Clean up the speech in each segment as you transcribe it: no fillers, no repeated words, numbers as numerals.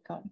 record.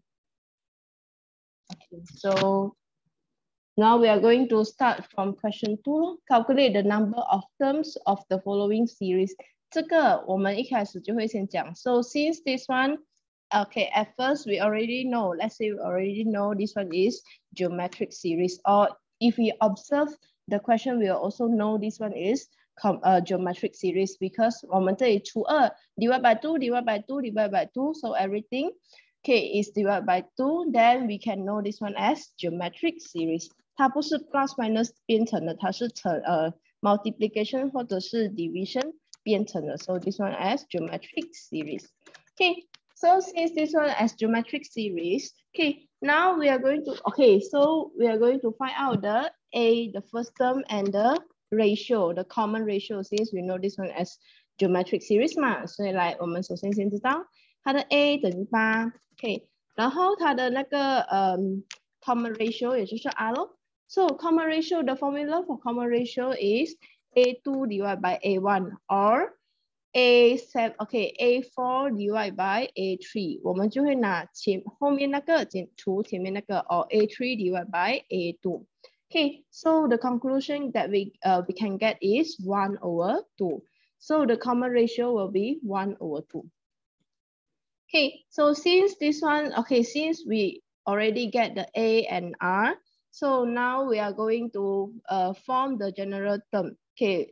Okay, so now we are going to start from question 2. Calculate the number of terms of the following series. 这个我们一开始就会先讲. So since this one, okay, at first we already know, let's say we already know this one is geometric series, or if we observe the question, we will also know this one is geometric series because 我们这里除2 divide by 2, divide by 2, divide by 2, so everything okay is divided by 2, then we can know this one as geometric series. 它不是 plus minus 编程的，它是multiplication 或者是 division 编程的. So this one as geometric series. Okay, so since this one as geometric series, okay, now we are going to, okay, so we are going to find out the A, the first term, and the ratio, the common ratio, since we know this one as geometric series 嘛，所以来我们首先先知道它的 A 等于8 ，OK， 然后它的那个common ratio 也就是 R 咯。So common ratio, the formula for common ratio is A2 divided by A1 or A7, okay, A4 divided by A3. 我们就会拿后面那个减除前面那个 or A3 divided by A2. Okay, so the conclusion that we can get is 1 over 2. So the common ratio will be 1 over 2. Okay, so since this one, okay, since we already get the A and R, so now we are going to form the general term, okay,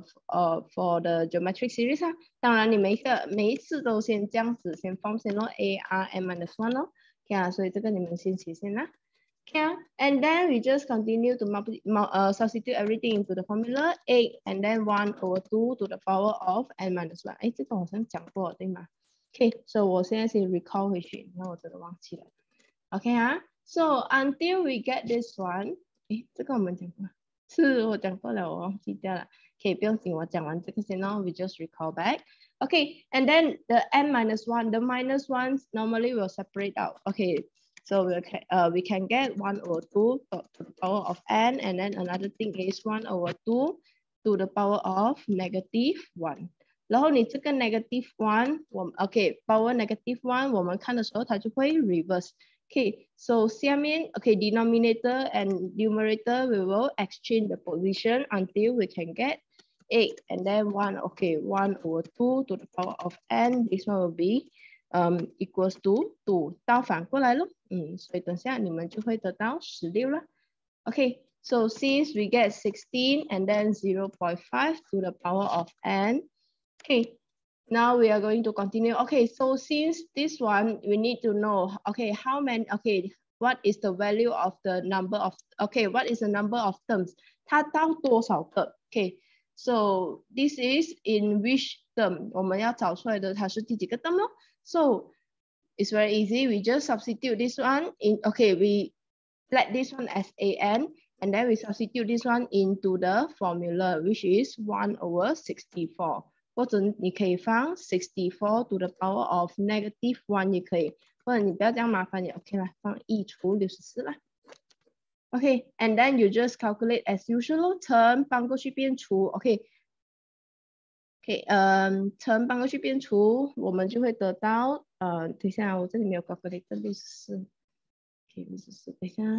for the geometric series. 当然你每一次都先这样子先 form 先咯 A, R, M minus 1咯 ，okay 所以这个你们先写先啦。Okay, and then we just continue to substitute everything into the formula 8 and then 1 over 2 to the power of n minus 1. 哎，这个好像讲过对吗？ Okay, so 我现在先 recall 回去，那我真的忘记了。Okay 啊 ，so until we get this one， 哎，这个我们讲过，是我讲过了，我忘记掉了。Okay， 不用紧，我讲完这个先咯 ，we just recall back. Okay, and then the n minus 1, the minus ones normally will separate out. Okay, so we can get 1 over 2 to the power of n, and then another thing is 1 over 2 to the power of negative 1. 然后你这个 negative 1, okay, power negative 1, 我们看的时候它就会 reverse. Okay, so 下面 okay, denominator and numerator we will exchange the position until we can get 8 and then 1, okay, 1 over 2 to the power of n, this one will be equals to 2, 倒反过来咯，所以等下你们就会得到16了。Okay, so since we get 16 and then 0.5 to the power of n, okay, now we are going to continue. Okay, so since this one, we need to know, okay, how many, okay, what is the value of the number of, okay, what is the number of terms? 它到多少个 ？Okay, so this is in which term? 我们要找出来的它是第几个 term 咯？ So it's very easy. We just substitute this one in, okay, we let this one as an, and then we substitute this one into the formula, which is 1 over 64. 或者你可以放64 to the power of negative 1也可以，或者你不要这样麻烦也 OK 啦，放1除64啦。Okay, and then you just calculate as usual, term 搬过去变除 ，OK， term 搬过去变除，我们就会得到等一下我这里没有 calculate 64 ，OK 64，等一下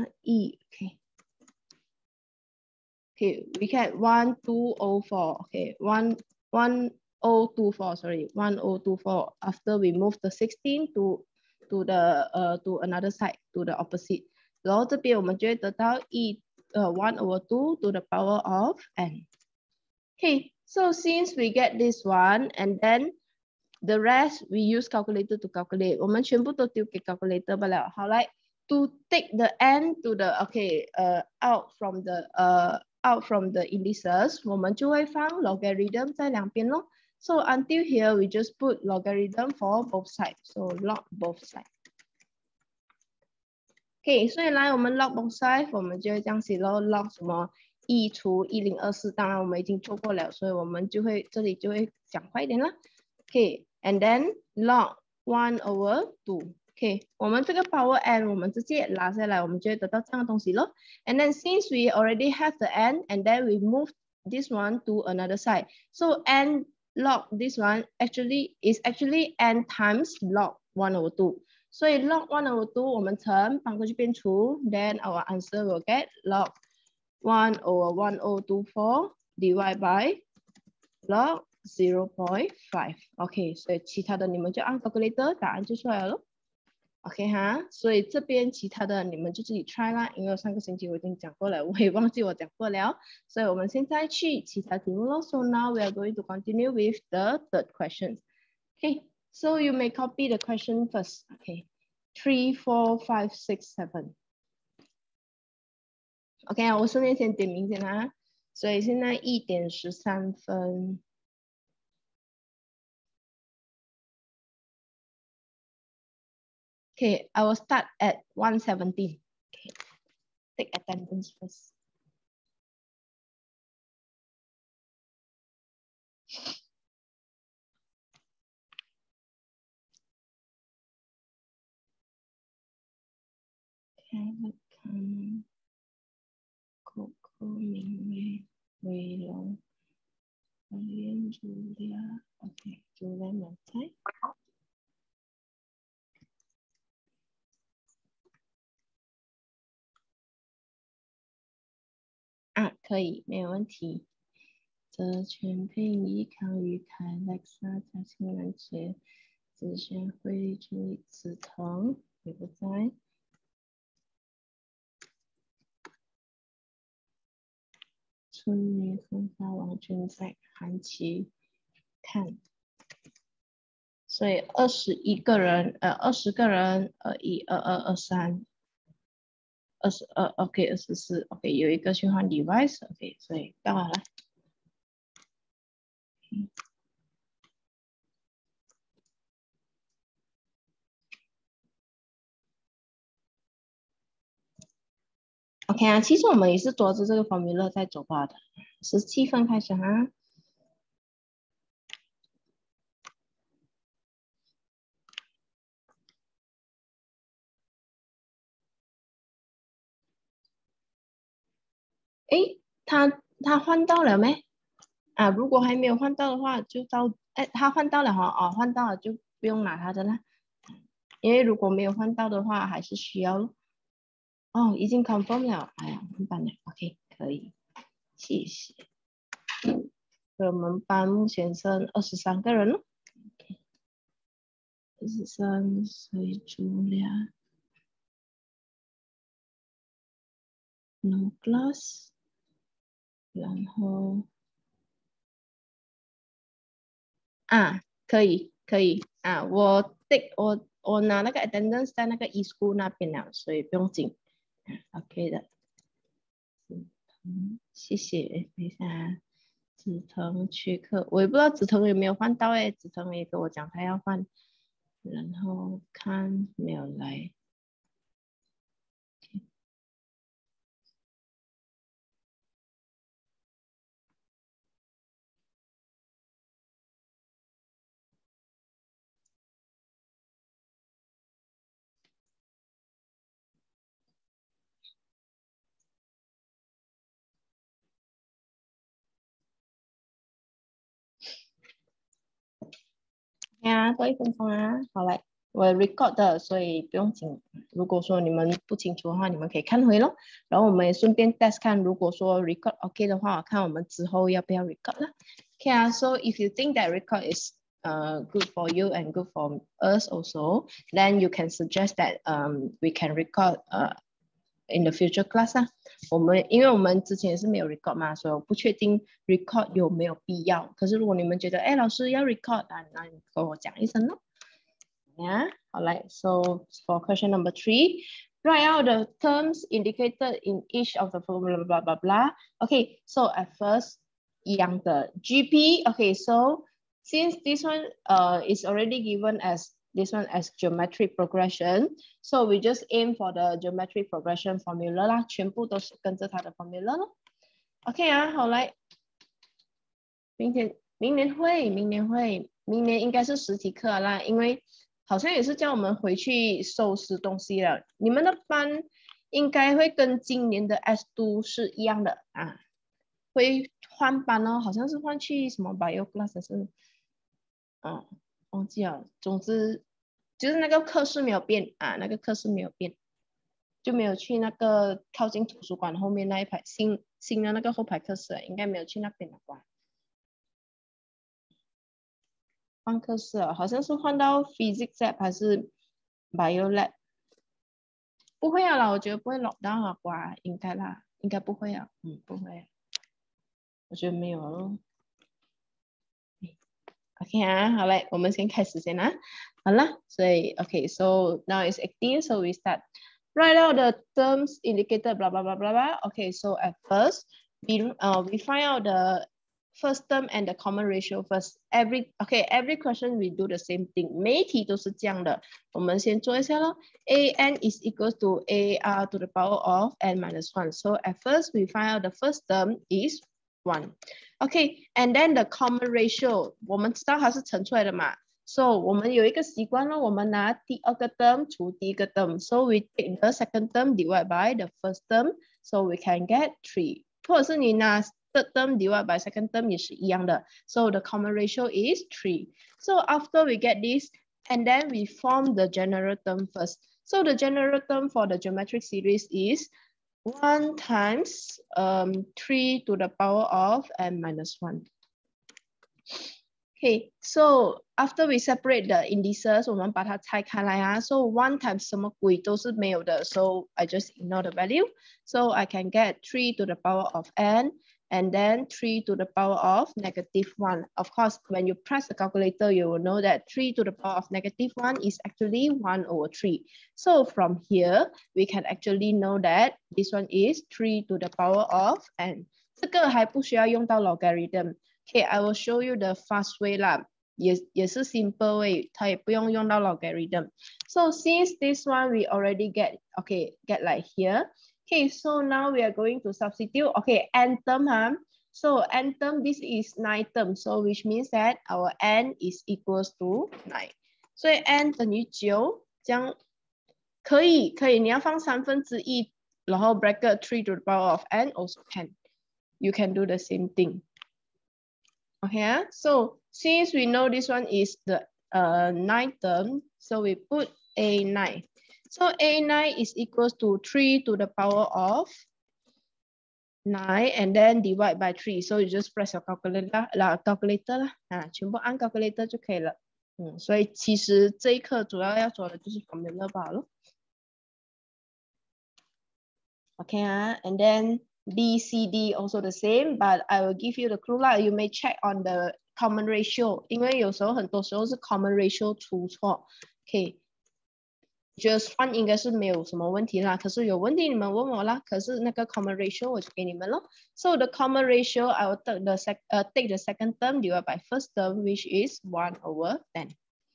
OK, we get 1204, okay, 1024, sorry, 1024 after we move the 16 to another side, to the opposite. 然后这边我们就会得到1 over 2 to the power of n. Okay, so since we get this one and then the rest we use calculator to calculate. 我们全部都丢给 calculator 罢了。好来 to take the n to the okay out from the indices, 我们就会放 logarithm 在两边咯。So until here, we just put logarithm for both sides. So log both sides. Okay, 所以来我们 log both sides, 我们就会这样写咯 log 什么1除1024，当然我们已经做过了，所以我们就会这里就会讲快一点啦。Okay, and then log 1 over 2. Okay, 我们这个 power n 我们直接拿下来，我们就会得到这样的东西咯。And then since we already have the n, and then we move this one to another side. So n log this one is actually n times log 1 over 2. 所以 log 1/2 我们乘搬过去变除 ，then our answer will get log 1/1024 divided by log 0.5。OK， 所以其他的你们就按 calculator， 答案就出来了。OK 哈，所以这边其他的你们就自己 try 啦，因为上个星期我已经讲过了，我也忘记我讲过了，所以我们现在去其他题目咯。So now we are going to continue with the third question. Okay, so you may copy the question first. Okay, 3, 4, 5, 6, 7. OK 我顺便先点名先啊，所以现在1点13分。Okay, I will start at 1:17. Okay, take attendance first. Okay, Coco, Ming Wei Long, Julian, Julia. Okay, Julia 没在。啊，可以，没有问题。泽全佩仪、康宇凯、Lexa、嘉庆、兰杰、子轩、慧、朱丽、梓彤，也不在。春雨、风花、王俊在、韩琦、看。所以21个人，20个人，1、2、2、23、22 ，OK， 24 ，OK， 有一个去换 device，OK， 所以到了。OK 啊，其实我们也是抓着这个 formula 在走吧的。17分开始哈。诶，他换到了没？啊，如果还没有换到的话，就到他换到了哈，哦，换到了就不用拿他的了，因为如果没有换到的话，还是需要。哦，已经 confirm 了，哎呀，很棒了 ，OK， 可以，谢谢。所以我们班目前剩23个人了，23，所以除了 no class， 然后啊，可以啊，我拿那个 attendance 在那个 e-school 那边了，所以不用紧 ，OK 的。谢谢，等一下，梓腾缺课，我也不知道梓腾有没有换到哎，梓腾也跟我讲他要换，然后看没有来。呀，多1分钟啊，好来，我 record 的，所以不用紧。如果说你们不清楚的话，你们可以看回咯。然后我们也顺便 test 看，如果说 record OK 的话，看我们之后要不要 record 啦。Okay 啊，so if you think that record is good for you and good for us also, then you can suggest that we can record in the future class 啊。因为我们之前是没有 record 嘛，所以我不确定 record 有没有必要。可是如果你们觉得，哎，老师要 record 啊，那你跟我讲一声咯。Yeah, all right. So for question number 3, write out the terms indicated in each of the blah blah blah blah. Okay, so at first, 一样的 GP. Okay, so since this one is already given as this one as geometric progression, so we just aim for the geometric progression formula 啦，全部都是跟着它的 formula 咯。OK 啊，好来，明年会，明年应该是实体课啦，因为好像也是叫我们回去收拾东西了。你们的班应该会跟今年的 S2 是一样的啊，会换班哦，好像是换去什么 Bio Class 是，忘记了。总之就是那个课室没有变啊，那个课室没有变，就没有去那个靠近图书馆后面那一排新的那个后排课室，应该没有去那边的吧？换课室好像是换到 Physics Lab 还是 Bio Lab？ 不会啊啦，我觉得不会 lock down 啊，瓜，应该啦，应该不会啊，不会，我觉得没有咯。OK 啊，好嘞，我们先开始先啊。好了，所以 OK，so now it's 18, so we start. Write out the terms indicated, blah blah blah blah blah. Okay, so at first we find out the first term and the common ratio first. Every question we do the same thing. 每一题都是这样的。我们先做一下咯。an is equals to ar to the power of n minus 1. So at first we find out the first term is 1. Okay, and then the common ratio, 我们知道它是乘出来的嘛。So 我们有一个习惯咯，我们拿第二个 term 除第一个 term. So we take the second term divide by the first term, so we can get 3. 或者是你拿 third term divide by second term 也是一样的。So the common ratio is 3. So after we get this, and then we form the general term first. So the general term for the geometric series is 1 times 3 to the power of n minus 1. Okay, so after we separate the indices, 我们把它拆开来啊。So 1 times 什么鬼都是没有的 ，so I just ignore the value. So I can get 3 to the power of n, and then 3 to the power of -1. Of course, when you press the calculator, you will know that 3 to the power of -1 is actually 1 over 3. So from here, we can actually know that this one is 3 to the power of n. 这个还不需要用到 logarithm. Okay, I will show you the fast way 啦，也是 simple way， 它也不用用到 logarithm. So since this one we already get like here. Okay, so now we are going to substitute. Okay, n term, huh? So n term, this is 9 term, so which means that our n is equals to 9. 所以 n 等于9，这样可以，你要放1/3，然后 bracket 3 to the power of n also can. You can do the same thing. Okay, so since we know this one is the 9th term, so we put A9. So A9 is equals to 3 to the power of 9 and then divide by 3. So you just press your calculator 啦，全部按 calculator 就可以了。所以其实这一课主要要做的就是 formula 罢了。Okay, and then B, C, D also the same, but I will give you the clue 啦。You may check on the common ratio， 因为有时候很多时候是 common ratio 出错。Okay， 觉得算应该是没有什么问题啦，可是有问题你们问我啦。可是那个 common ratio 我就给你们咯。So the common ratio I will take the second term divided by first term, which is 1 over 10.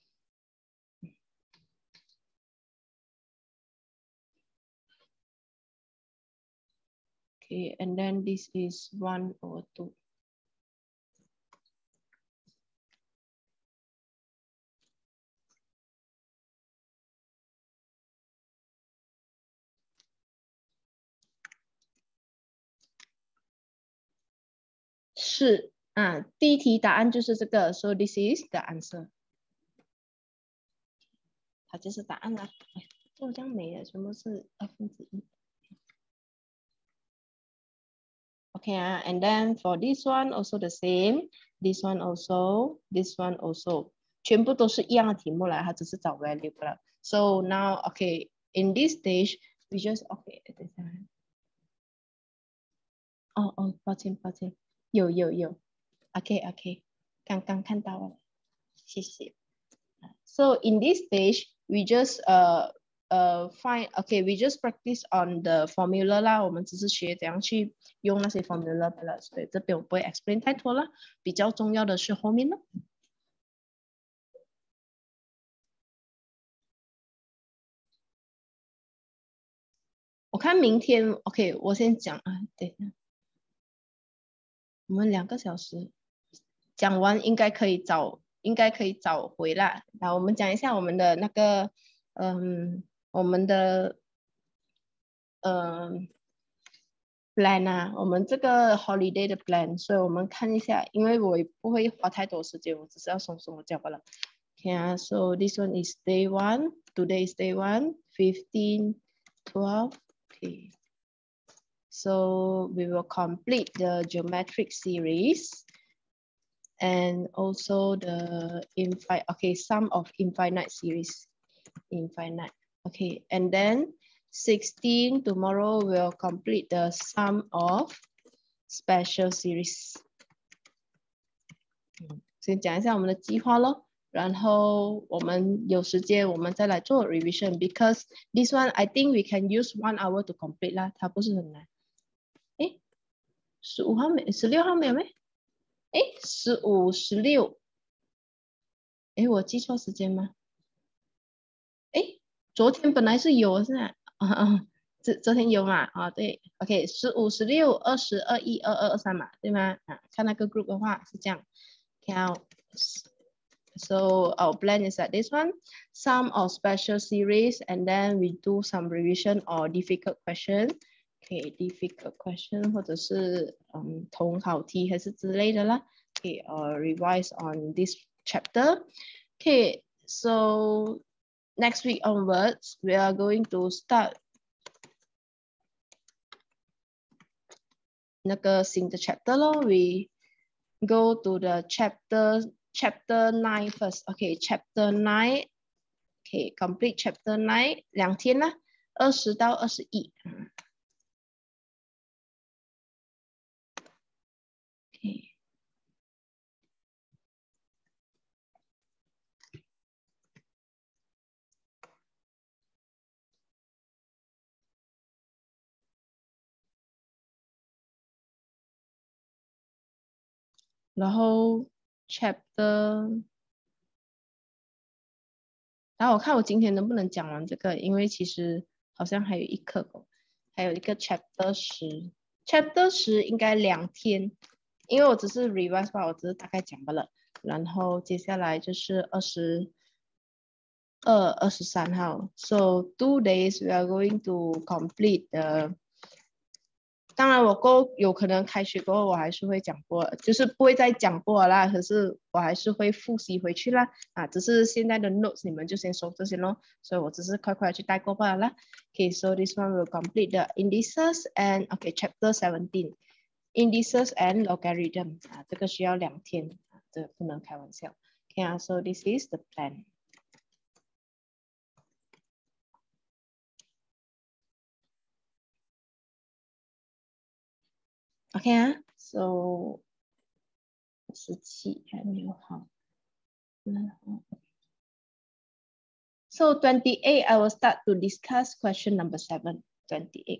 Okay, and then this is 1 over 2. So this is the answer. 它就是答案啦。这样没了，全部是1/2。Okay, and then for this one also the same. This one also, this one also. 全部都是一样的题目来，它只是找 value 了。So now, okay, in this stage, we just okay. 抱歉，有，OK， 刚刚看到了，谢谢。So in this stage, we just we just practice on the formula 啦，我们只是学怎样去用那些 formula 的了，所以这边我不会 explain 太多了，比较重要的是后面咯。我看明天 OK， 我先讲啊，等一下，我们2个小时讲完应该可以早回来。好，我们讲一下我们的那个我们的plan 啊，我们这个 holiday 的 plan， 所以我们看一下，因为我也不会花太多时间，我只是要松松的教罢了。 Yeah, so this one is day 1. Today is day 1, 15, 12. Okay. So we will complete the geometric series and also the sum of infinite series. Infinite. Okay, and then 16 tomorrow we'll complete the sum of special series. 先讲一下我们的计划咯，然后我们有时间我们再来做 revision because this one I think we can use 1 hour to complete 啦，它不是很难。诶，15号没，16号没有咩？诶，15、16。诶，我记错时间吗？诶，昨天本来是有是吧？昨天有嘛？啊，对 ，OK， 15、16、20、21、22、23嘛，对吗？啊，看那个 group 的话是这样。Count. So our plan is that this one, sum of special series, and then we do some revision or difficult question. Okay, difficult question 或者是统考题还是之类的啦。Okay, or revise on this chapter. Okay, so next week onwards, we are going to start 那个新的 chapter 咯。We go to the chapter 9 first. Okay, chapter 9. Okay, complete chapter 9 2天啦，20到21。Okay. 然后 chapter， 然后我看我今天能不能讲完这个，因为其实好像还有一课哦，还有一个 chapter 10，chapter 10应该2天，因为我只是 revise 吧，我只是大概讲罢了。然后接下来就是22、23号 ，so 2 days we are going to complete the。当然，我有可能开学过后，我还是会讲过，就是不会再讲过啦。可是我还是会复习回去啦。啊，只是现在的 notes 你们就先收这些咯。所以我只是快快去带过罢了啦。Okay, so this one will complete the indices and chapter 17, indices and logarithm 啊，这个需要2天啊，这个不能开玩笑。Okay, so this is the plan. Okay, so 17还没有好。So 28, I will start to discuss question number 7, 28.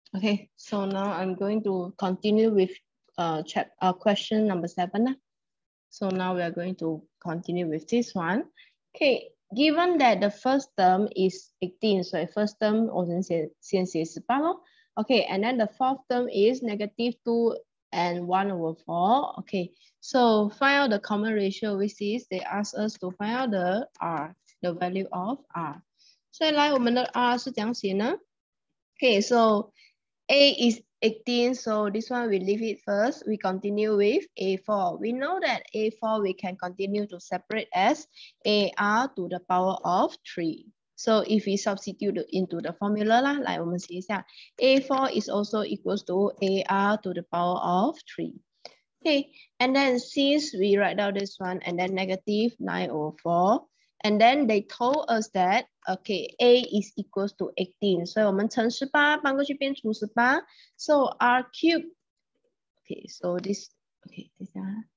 Okay, so now I'm going to continue with question number 7. So now we are going to continue with this one. Okay, given that the first term is 18, so first term 我们先写18咯。Okay, and then the fourth term is -2 and 1/4. Okay, so find out the common ratio, which is they ask us to find out the R, the value of R. 所以来我们的 R 是怎样写呢？ Okay, so A is 18, so this one we leave it first. We continue with A4. We know that A4 we can continue to separate as AR to the power of 3. So if we substitute into the formula 啦，来我们写一下 A4 is also equals to AR to the power of 3. Okay, and then since we write down this one and then -9/4, and then they told us that okay, A is equals to 18, 所以我们乘18搬过去变除18, so R cubed. Okay, so this okay 等一下啊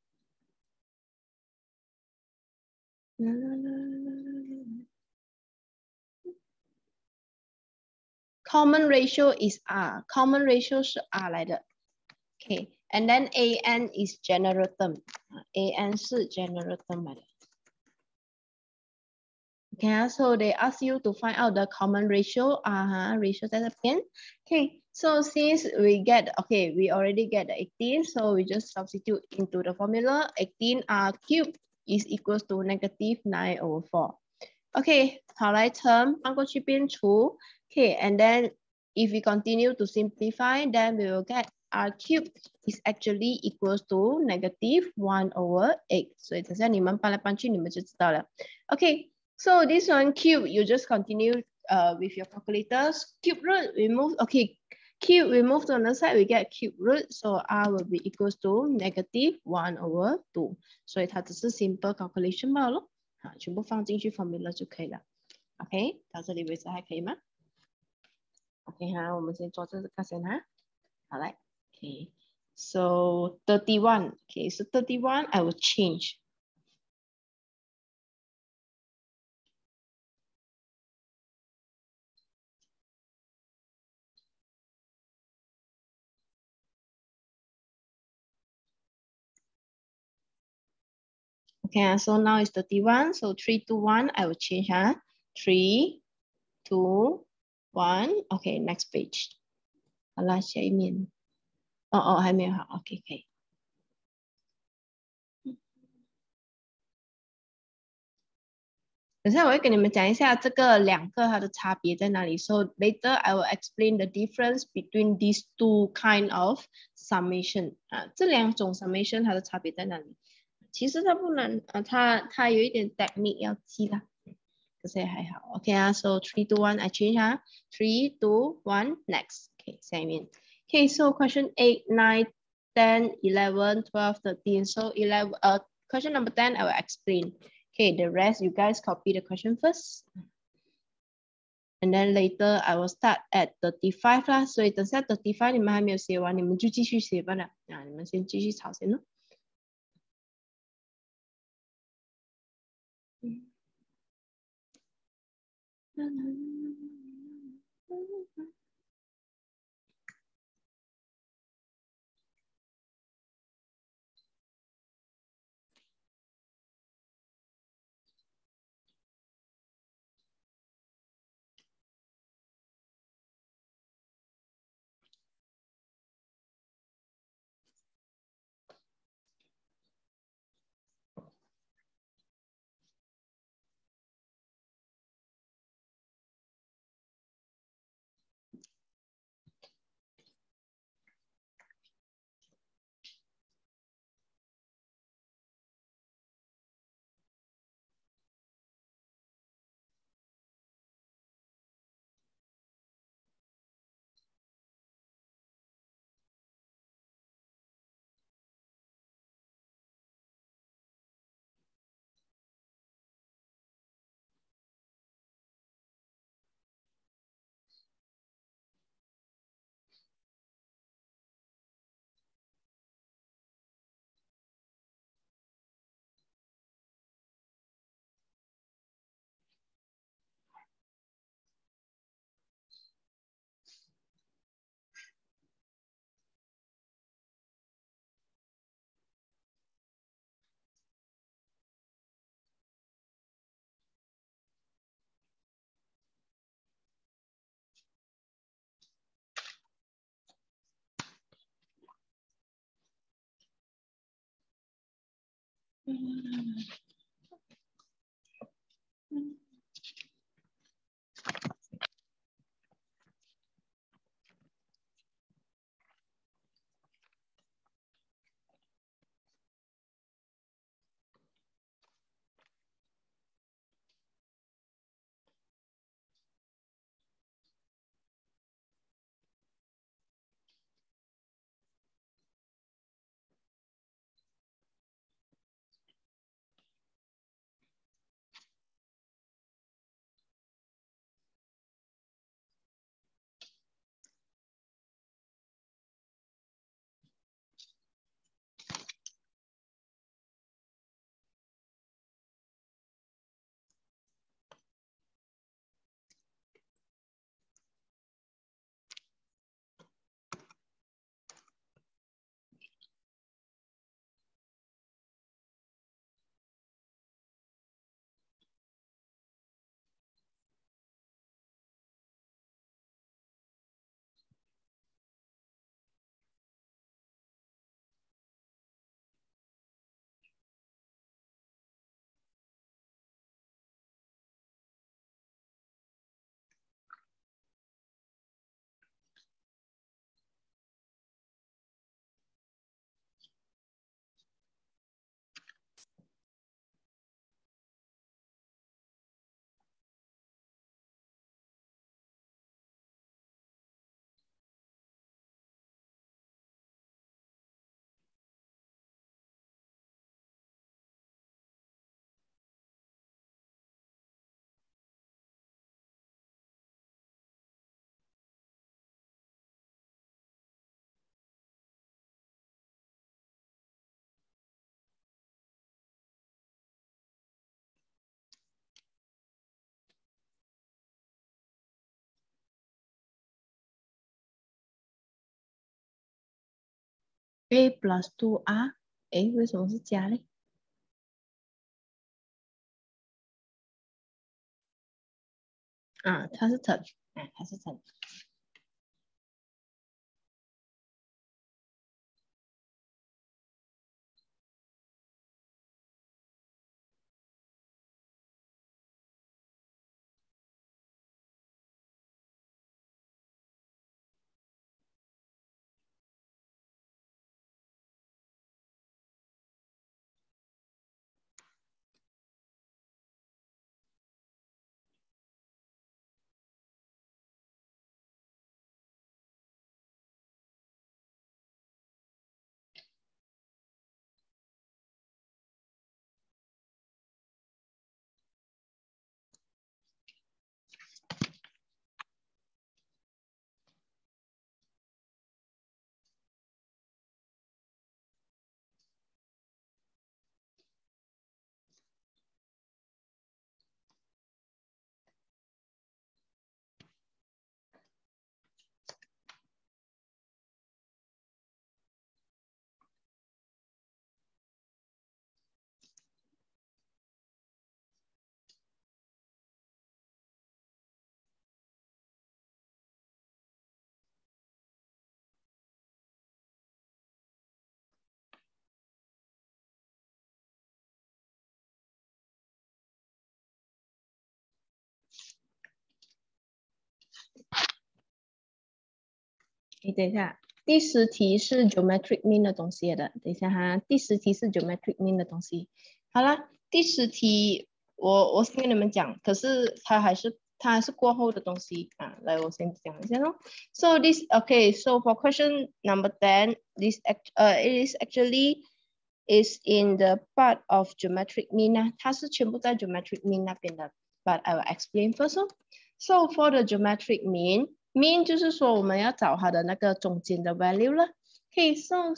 common ratio is R, common ratio 是 R 来的。Okay, and then AN is general term, AN 是 general term 来的。Okay, so they ask you to find out the common ratio. Ratio 在这边。Okay, so since we get, okay, we already get the 18, so we just substitute into the formula. 18 R cubed is equals to -9/4. Okay, 好来乘搬过去变除。Okay, and then if we continue to simplify, then we will get R cubed is actually equals to -1/8. 所以等下你们搬来搬去，你们就知道了。Okay. So this one cube, you just continue with your calculators. Cube root, we move, okay, cube, we move to another side, we get cube root. So R will be equals to -1/2. 所以它只是 simple calculation 罢了，全部放进去 formula 就可以了。OK， 到这里为止还可以吗 ？OK 哈，我们先做这个先哈。好来 ，OK。So 31, okay, so 31, I will change. Okay, so now it's 31. So 3, 2, 1, I will change. 3, 2, 1. Okay, next page. 好啦，下一面。还没有好。OK， 可以。等下我会跟你们讲一下这个两个它的差别在哪里。So later I will explain the difference between these two kind of summation. 这两种 summation 它的差别在哪里？其实它不难它有一点 technique 要记啦。可是也还好 ，OK so 3, 2, 1, I change 3, 2, 1, next. OK， 下一面。OK, so question 8, 9, 10, 11, 12, 13. So 11, question number 10, I will explain. Okay, the rest you guys copy the question first. And then later I will start at 35啦，所以等下35你们还没有写完，你们就继续写吧了。你们先继续抄先咯。 A plus 2R， 诶，为什么是加嘞？啊，它是乘，哎，它是乘。你等一下，第10题是 geometric mean 的东西的。等一下哈，第10题是 geometric mean 的东西。好了，第10题我先跟你们讲，可是它还是过后的东西啊。来，我先讲一下咯。So this okay. So for question number 10, it is actually is in the part of geometric mean 啊，它是全部在 geometric mean 那边的。But I will explain first. So for the geometric mean 就是说我们要找它的那个中间的 value 了。Okay, so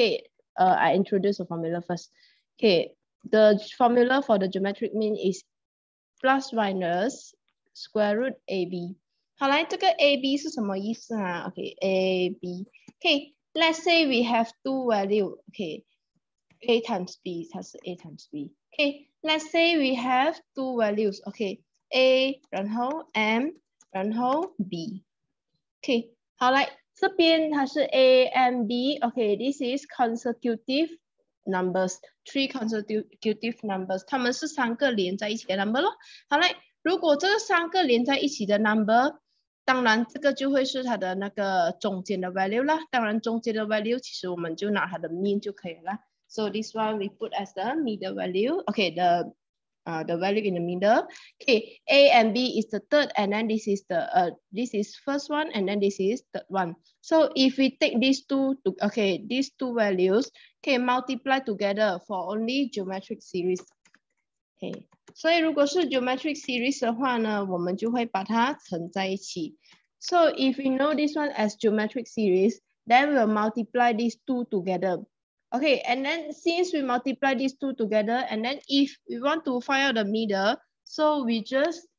I introduce the formula first. Okay, the formula for the geometric mean is plus minus square root AB. 好，来这个 AB 是什么意思啊 ？Okay, AB. Okay, let's say we have two value. Okay, A times B 它是 A times B. Okay, let's say we have two values. Okay, A 然后 M 然后 B. OK， 好，来这边它是 A M B，OK，this is consecutive numbers, 3 consecutive numbers， 它们是3个连在一起的 number 咯。好嘞，如果这3个连在一起的 number， 当然这个就会是它的那个中间的 value 啦。当然中间的 value 其实我们就拿它的 mean 就可以了。So this one we put as the middle value. Okay, the value in the middle. Okay, A and B is the third, and then this is the this is first one, and then this is third one. So if we take these two values, okay, multiply together for only geometric series. Okay, 所以如果是 geometric series 的话呢，我们就会把它乘在一起。So if we know this one as geometric series, then we'll multiply these two together. Okay, and then since we multiply these two together, and then if we want to find out the middle, so we just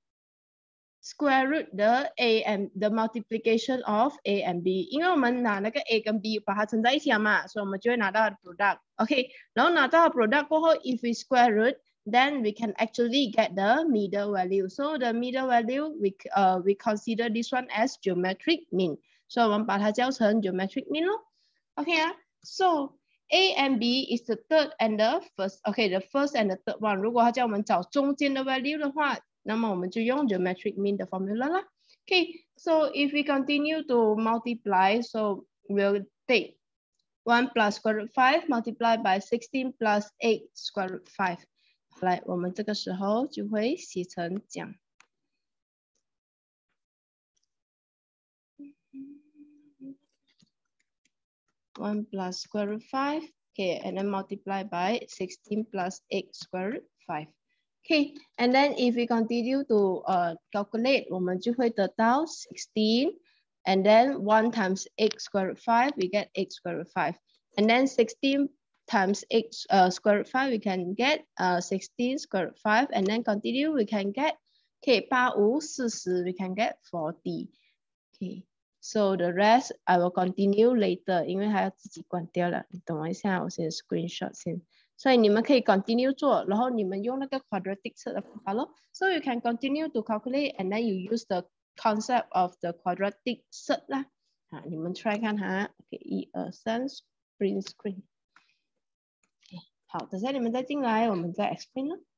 square root the A and the multiplication of A and B. 因为我们拿那个 A 跟 B 把它乘在一起了嘛，所以我们就会拿到 product. Okay, 然后拿到 product 过后 if we square root, then we can actually get the middle value. So the middle value, we consider this one as geometric mean. 所以我们把它叫成 geometric mean 咯。Okay 啊 ，so A and B is the third and the first. Okay, the first and the third one. 如果它叫我们找中间的 value 的话，那么我们就用 geometric mean 的 formula 啦。Okay, so if we continue to multiply, so we'll take 1 plus square root 5 multiplied by 16 plus 8 square root 5. 好来，我们这个时候就会写成这样。1 plus square root 5, okay, and then multiply by 16 plus 8 square root 5. Okay, and then if we continue to calculate, 我们就会得到 16, and then 1 times 8 square root 5, we get 8 square root 5. And then 16 times 8 square root 5, we can get 16 square root 5, and then continue, we can get, okay, 8, 5, 40, we can get 40. Okay. So the rest I will continue later， 因为它要自己关掉了，你等我一下，我先 screenshot 先。所以你们可以 continue 做，然后你们用那个 quadratic set 的方法咯。So you can continue to calculate and then you use the concept of the quadratic set 啦。好，你们 try 看哈。OK， 1、2、3 ，print screen。好，等下你们再进来，我们再 explain 咯。